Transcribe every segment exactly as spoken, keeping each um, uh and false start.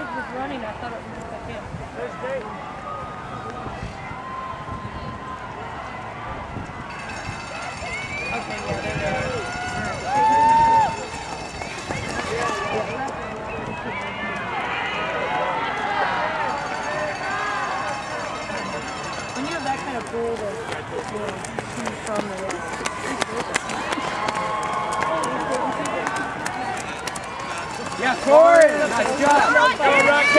kid was running, I thought it was like him. There's Dave. Okay, yeah, there they are. When you have that kind of goal that you know, from the Yeah, Corey! Nice job! Go,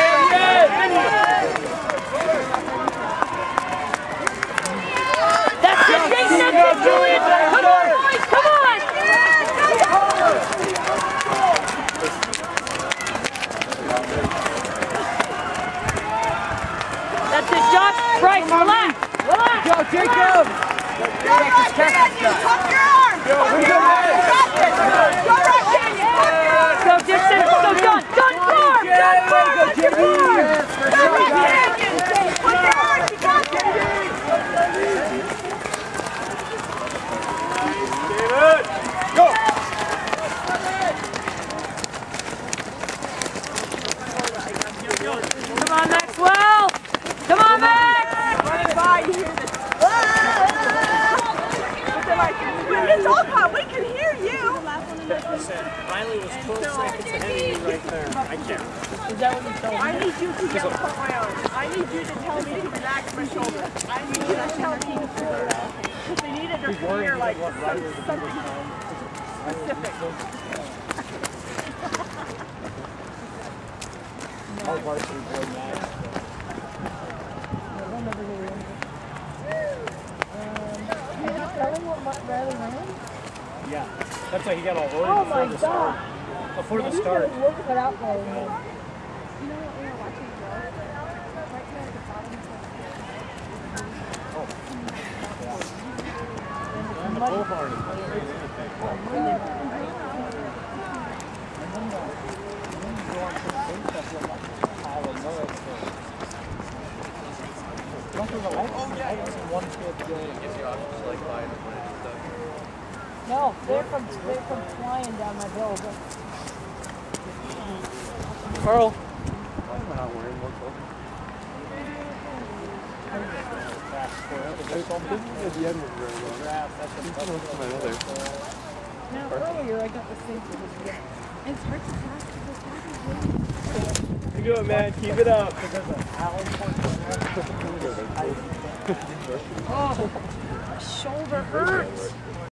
that's it, Jason! That's it, Julian! Come on, boys! Come on! That's it, Josh! Bryce, relax! Relax! Go, Jacob! Go right, Canyon! Pump your arm! Go, Pump your arm! You got this! Go right, Canyon! Pump your arm! Go, Dixon! Go, John! John, farm! John, farm! Let's get farm! Go right, Canyon! Pump your arm! You got this! David! Go! Come on, Maxwell! Come on, Max! Running by, you hear this. It's all caught. We can hear you. Riley was twelve seconds ahead of me right there. I can't. Is that what you told me? I need you to yell for my arm. I need you to tell me to relax my shoulder. I need you to tell me because they needed to hear like something specific. Our varsity boy now. Yeah, that's why he got all worried Oh before my the start. God. Before the He's start. got work cut out for him. You know what we were watching right there at the bottom. On the boulevard. Oh yeah. One kid gives you options like buying and stuff. No, they're from they're from flying down my hill. But... Carl. Why am I not wearing more clothes? At the end was very well. Now earlier I got the same thing. It's hard to pass. You do it, man. Keep it up. Oh, my shoulder hurts.